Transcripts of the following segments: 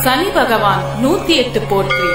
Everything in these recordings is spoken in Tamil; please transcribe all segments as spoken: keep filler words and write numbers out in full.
சனி பகவான் நூத்தி எட்டு போற்றி.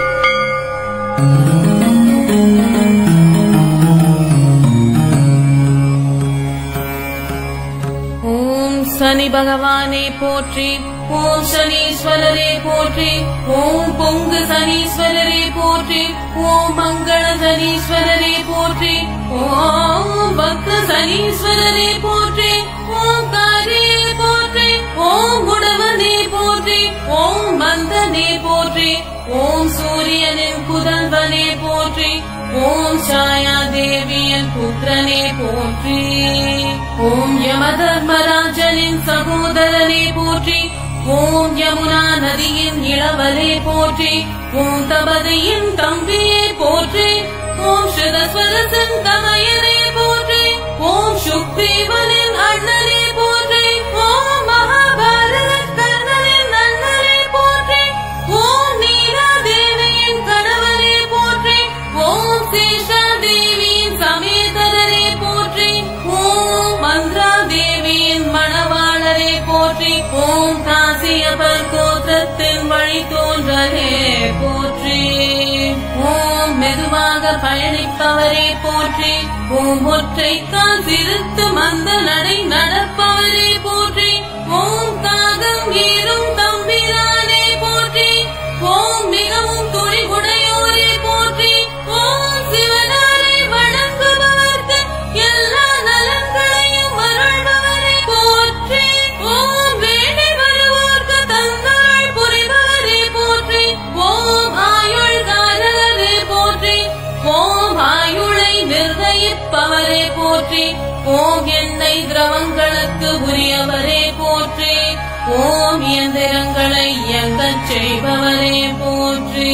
ஓம் சனி பகவானே போற்றி. ஓம் சனீஸ்வரரே போற்றி. ஓம் பொங்கு சனீஸ்வரரே போற்றி. ஓம் மங்கள சனீஸ்வரரே போற்றி. ஓம் பக்த சனீஸ்வரரே போற்றி. ஓம் காரியே போற்றி. ஓம் குடவனே போற்றி. ஓம் மந்தனே போற்றி. ஓம் சூரியனின் புதல்வனே போற்றி. ஓம் சாயா தேவியின் புத்திரனே போற்றி. ஓம் யமதர்மராஜனின் சகோதரனே போற்றி. ஓம் யமுனா நதியின் இளவலே போற்றி. ஓம் தபதியின் தம்பியே போற்றி. ஓம் ஸ்ருதஸ்வரத்தின் தமையனே போற்றி. ஓம் சுக்ரீவனின் அண்ணனே போற்றி. ஓம் மகாபாரத கர்ணனின் அண்ணனே போற்றி. ஓம் நீலா தேவியின் கணவனே போற்றி. ஓம் சேஷா தேவியின் சமேதரே போற்றி. ஓம் மந்திரா தேவியின் மணவாளரே போற்றி. ஓம் காசியபர் கோத்திரத்தின் வழி தோன்றலே போற்றி. ஓம் மெதுவாக பயணிப்பவரே போற்றி. ஓம் ஒற்றை கால் சிறுத்து மந்த நடை நடப்பவரே போற்றி. ஓம் காகம் ஏறும் தம்பிரானே போற்றி. ஓம் மிகவும் துணிவுடையோரே போற்றி. ஓம் சிவனாரை வணங்குபவர்க்கு எல்லா நலன்களையும் அருள்பவரே போற்றி. ஓம் வேண்டி வருவோர்க்கு தந்தருள் புரிபவரே போற்றி. ஓம் ஆயுள்காரரே போற்றி. ஓம் ஆயுளை நிர்ணயிப்பவரே போற்றி. ஓம் எண்ணெய் திரவங்களுக்கு உரியவரே போற்றி. ஓம் இயந்திரங்களை இயங்கச் செய்பவரே போற்றி.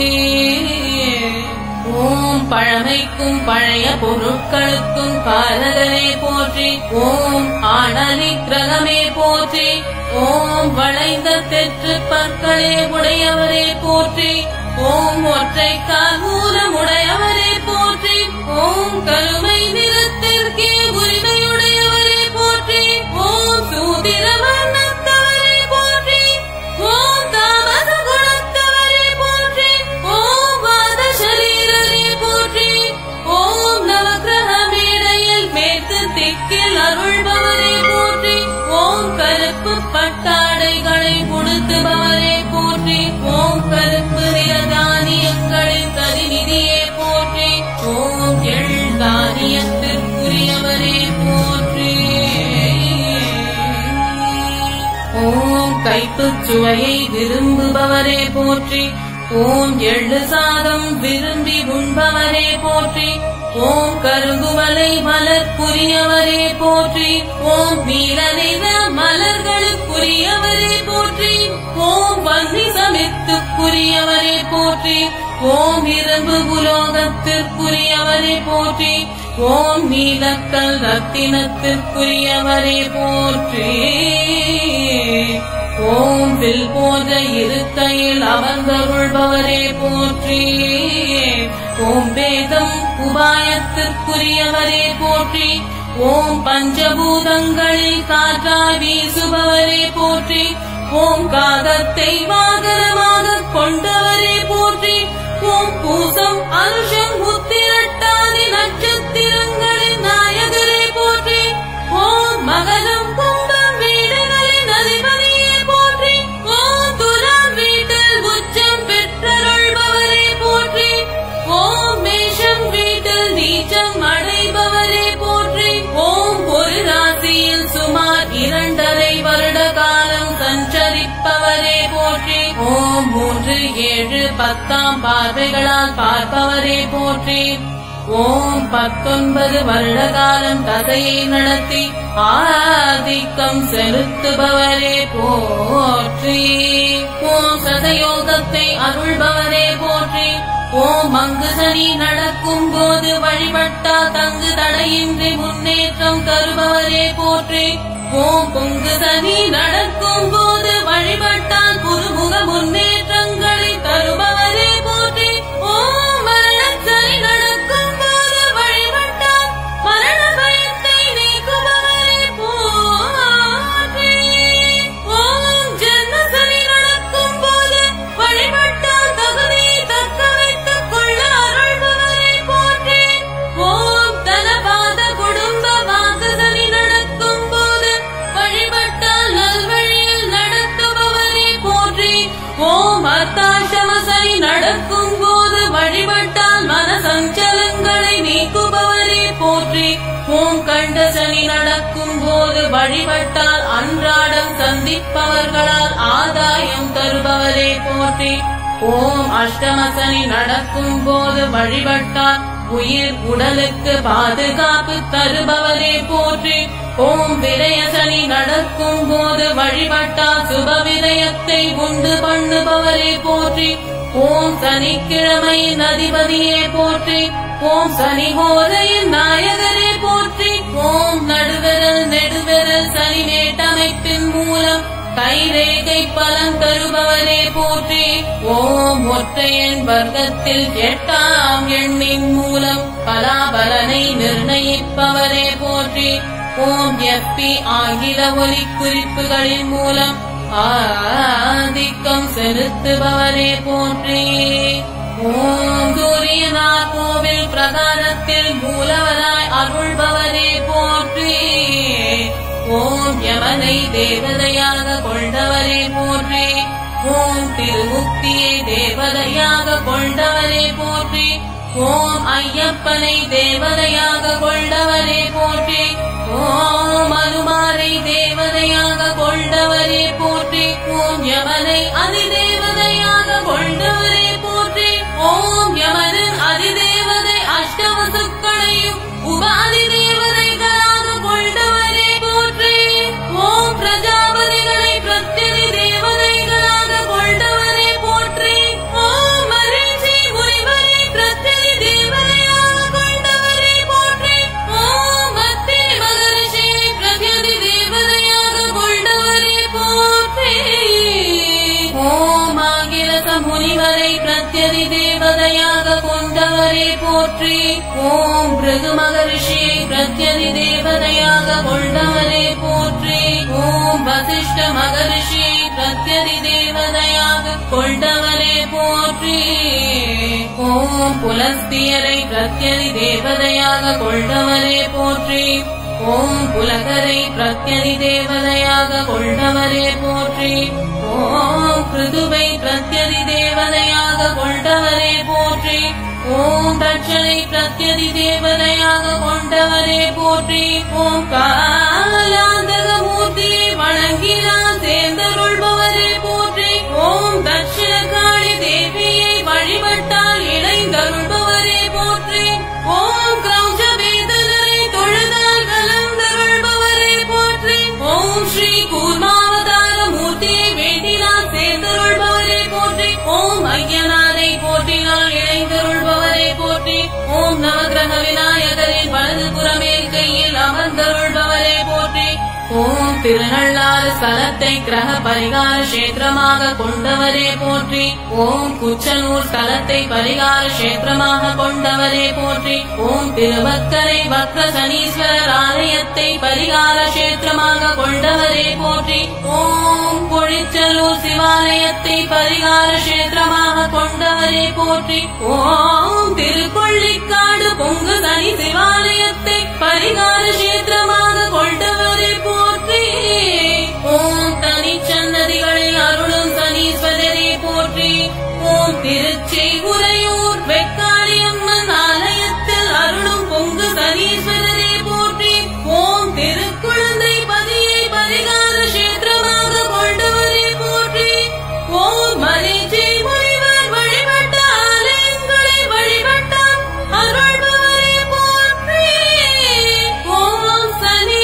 ஓம் பழமைக்கும் பழைய பொருட்களுக்கும் காரகரே போற்றி. ஓம் ஆணலி கிரகமே போற்றி. ஓம் வளைந்த தெற்று பற்களே உடையவரே போற்றி. ஓம் ஒற்றை கால் மூலமுடையவரே போற்றி. ஓம் கருமை நிறத்திற்கே உரிமையுடையவரே போற்றி. ஓம் சூதிர வண்ணத்தவரே போற்றி. ஓம் தாமத குணத்தவரே போற்றி. ஓம் வாத சரீரரே போற்றி. ஓம் நவக்கிரக மேடையில் மேற்கு திக்கில் அருள்பவரே போற்றி. ஓம் கருப்பு பட்டாடைகளை உடுத்துபவரே போற்றி. ஓம் கருப்பு நிற தானியங்களின் பிரதிநிதியே போற்றி. ஓம் எள் தானியத்திற்குரியவரே போற்றி. ஓம் கைப்புச் சுவையை விரும்புபவரே போற்றி. ஓம் எள்ளு சாதம் விரும்பி உண்பவரே போற்றி. ஓம் கருங்குமலை மலர்க்குரியவரே போற்றி. ஓம் நீல நிற மலர்களுக்குரியவரே போற்றி. ஓம் வன்னி சமித்துக்குரியவரே போற்றி. ஓம் இரும்பு புலோகத்திற்குரியவரே போற்றி. ஓம் நீலக்கல் ரத்தினத்திற்குரியவரே போற்றி. ஓம் வில் போன்ற இருக்கையில் அமர்ந்தருள்பவரே போற்றி. ஓம் வேதம் உபாயத்திற்குரியவரே போற்றி. ஓம் பஞ்சபூதங்களில் காற்றாய் வீசுபவரே போற்றி. ஓம் காகத்தை வாகனமாக கொண்டவரே போற்றி. ஓம் பூசம் அனுஷம் உத்திரட்டாதி நட்சத்திரங்களின் நாயகரே போற்றி. ஓம் மகரம் கும்பம் வீடுகளின் அதிபதியே போற்றி. ஓம் துலாம் வீட்டில் உச்சம் பெற்றருள்பவரே போற்றி. ஓம் மேஷம் வீட்டில் நீச்சம் அடைபவரே போற்றி. ஓம் ஒரு ராசியில் சுமார் இரண்டரை வருட காலம் சஞ்சரிப்பவரே போற்றி. ஓம் மூன்று ஏழு பத்தாம் பார்வைகளால் பார்ப்பவரே போற்றி. ஓம் பத்தொன்பது வருட காலம் தசையை நடத்தி ஆதிக்கம் செலுத்துபவரே போற்றி. ஓம் சதயோகத்தை அருள்பவரே போற்றி. ஓம் மங்கு சனி நடக்கும் போது வழிபட்டா தங்கு தடையின்றி முன்னேற்றம் தருபவரே போற்றி. ஓம் பொங்கு சனி நடக்கும் போது வழிபட்டால் குருமுக முன்னேற்றங்களை தருபவரே போற்றி. ஓம் மரண சனி நடக்கும் போது வழிபட்டால் மரண பயத்தை நீக்குபவரே போற்றி. ஓம் ஜென்ம சனி நடக்கும் போது நடக்கும் போது வழிபட்டால் அன்றாடம் சந்திப்பவர்களால் ஆதாயம் தருபவரே போற்றி. ஓம் அஷ்டம சனி நடக்கும் போது வழிபட்டால் உயிர் உடலுக்கு பாதுகாப்பு தருபவரே போற்றி. ஓம் விரய சனி நடக்கும் போது வழிபட்டால் சுப விரயத்தை உண்டு பண்ணுபவரே போற்றி. ஓம் சனிக்கிழமையின் அதிபதியே போற்றி. ஓம் சனி ஹோரையின் நாயகரே போற்றி. ஓம் நடுவிரல் நெடுவிரல் சனி நேட்டமைப்பின் மூலம் கைரேகை பலன் தருபவரே போற்றி. ஓம் ஒற்றையன் வர்க்கத்தில் எட்டாம் எண்ணின் மூலம் பலாபலனை நிர்ணயிப்பவரே போற்றி. ஓம் எப்பி ஆங்கில ஒலி குறிப்புகளின் மூலம் ஆதிக்கம் செலுத்துபவரே போற்றி. ஓம் சூரியனார் கோவில் பிரகாரத்தில் மூலவராய் அருள்பவரே போற்றி. ஓம் யமனை தேவதையாக கொண்டவரே போற்றி. ஓம் திருமுக்தியை தேவதையாக கொண்டவரே போற்றி. ஓம் ஐயப்பனை தேவதையாக கொண்டவரே போற்றி. ஓம் அனுமாரை தேவதையாக கொண்டவரே போற்றி. ஓம் யமனை அதிதேவதையாக கொண்டவரே போற்றி. ஓம் யமனின் அதிதேவதை அஷ்டவசுக்களையும் உபாதி தேவதைகளாக கொண்டவரே போற்றி. ஓம் பிரஜாபதிகளை பிரத்யதி தேவதைகளாக கொண்டவரே போற்றி. ஓம் மரீச்சி முனிவரை பிரத்யதி தேவதையாக கொண்டவரே போற்றி. ஓம் அத்தி மகரிஷியை பிரத்யதி தேவதையாக கொண்டவரே போற்றி. ஓம் ஆங்கிரச முனிவரை பிரத்யதி தேவதையாக கொண்டவரே போற்றி. ஓம் பிருகு மகரிஷியை பிரத்யதி தேவதையாக கொண்டவரே போற்றி. ஓம் வசிஷ்ட மகரிஷியை பிரத்யதி தேவதையாக கொண்டவரே போற்றி. ஓம் புலஸ்தியரை பிரத்யதி தேவதையாக கொண்டவரே போற்றி. ஓம் புலகரை பிரத்யதி தேவதையாக கொண்டவரே போற்றி. ஓம் கிருதுவை பிரத்யதி தேவதையாக கொண்டவரே போற்றி. ஓம் தட்சனை பிரத்யதி தேவதையாக கொண்டவரே போற்றி. ஓம் காலாந்தக மூர்த்தியை வணங்கினால் சேர்ந்தருள்பவரே போற்றி. ஓம் தட்சிண காளி தேவியை வழிபட்டால் இணைந்தருள்பவரே போற்றி. ஓம் கிரௌஜ வேதனரை தொழுதால் கலந்தருள்பவரே போற்றி. ஓம் ஸ்ரீ கூர்மாவதார மூர்த்தியை வேண்டினால் சேர்ந்தருள்பவரே போற்றி. ஓம் ஐயனாரை போற்றினால் இணைந்தருள்பவரே போற்றி. ஓம் நவகிரக விநாயகரின் வலது புறமேல் கையில் அமர்ந்தருள்பவரே போற்றி. ஓம் திருநள்ளாறு ஸ்தலத்தை கிரக பரிகார கஷேத்திரமாக கொண்டவரே போற்றி. ஓம் குச்சனூர் ஸ்தலத்தை பரிகார கஷேத்திரமாக கொண்டவரே போற்றி. ஓம் திருவக்கரை வக்ர சனீஸ்வரர் ஆலயத்தை பரிகார கஷேத்திரமாக கொண்டவரே போற்றி. ஓம் பொழிச்சலூர் சிவாலயத்தை பரிகார கஷேத்திரமாக கொண்டவரே போற்றி. ஓம் திருக்கொள்ளிக்காடு பொங்கு சனி சிவாலயத்தை பரிகார கஷேத்திரமாக கொண்டவரே போற்றி. ஓம் தனிச்சன்னதிகளில் அருளும் சனீஸ்வரரே போற்றி. ஓம் திருச்சி உறையூர் வெக்காளியம்மன் ஆலயத்தில் அருளும் பொங்கு சனீஸ்வரரே போற்றி. ஓம் திருக்குழந்தை பதியை பரிகார கஷேத்திரமாக கொண்டவரே போற்றி. ஓம் மரீச்சி முனிவர் வழிபட்ட ஆலயங்களை வழிபட்டால் அருள்பவரே போற்றி. ஓம் சனி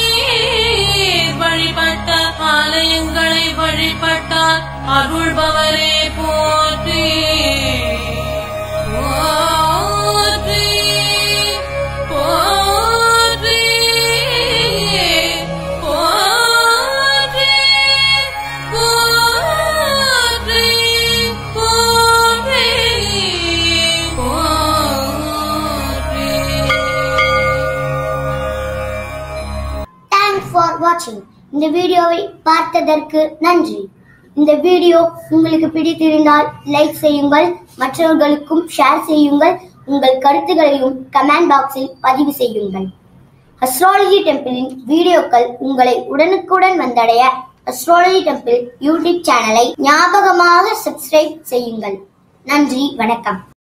வழிபட்ட ஆலயங்களை வழிபட்டால் அருள்பவரே போற்றி. போற்றி போற்றி போற்றி போற்றி போற்றி போற்றி. Thanks for watching. இந்த வீடியோவை பார்த்ததற்கு நன்றி. இந்த வீடியோ உங்களுக்கு பிடித்திருந்தால் லைக் செய்யுங்கள், மற்றவர்களுக்கும் ஷேர் செய்யுங்கள். உங்கள் கருத்துக்களையும் கமெண்ட் பாக்ஸில் பதிவு செய்யுங்கள். அஸ்ட்ராலஜி டெம்பிளின் வீடியோக்கள் உங்களை உடனுக்குடன் வந்தடைய அஸ்ட்ராலஜி டெம்பிள் யூடியூப் சேனலை ஞாபகமாக சப்ஸ்கிரைப் செய்யுங்கள். நன்றி, வணக்கம்.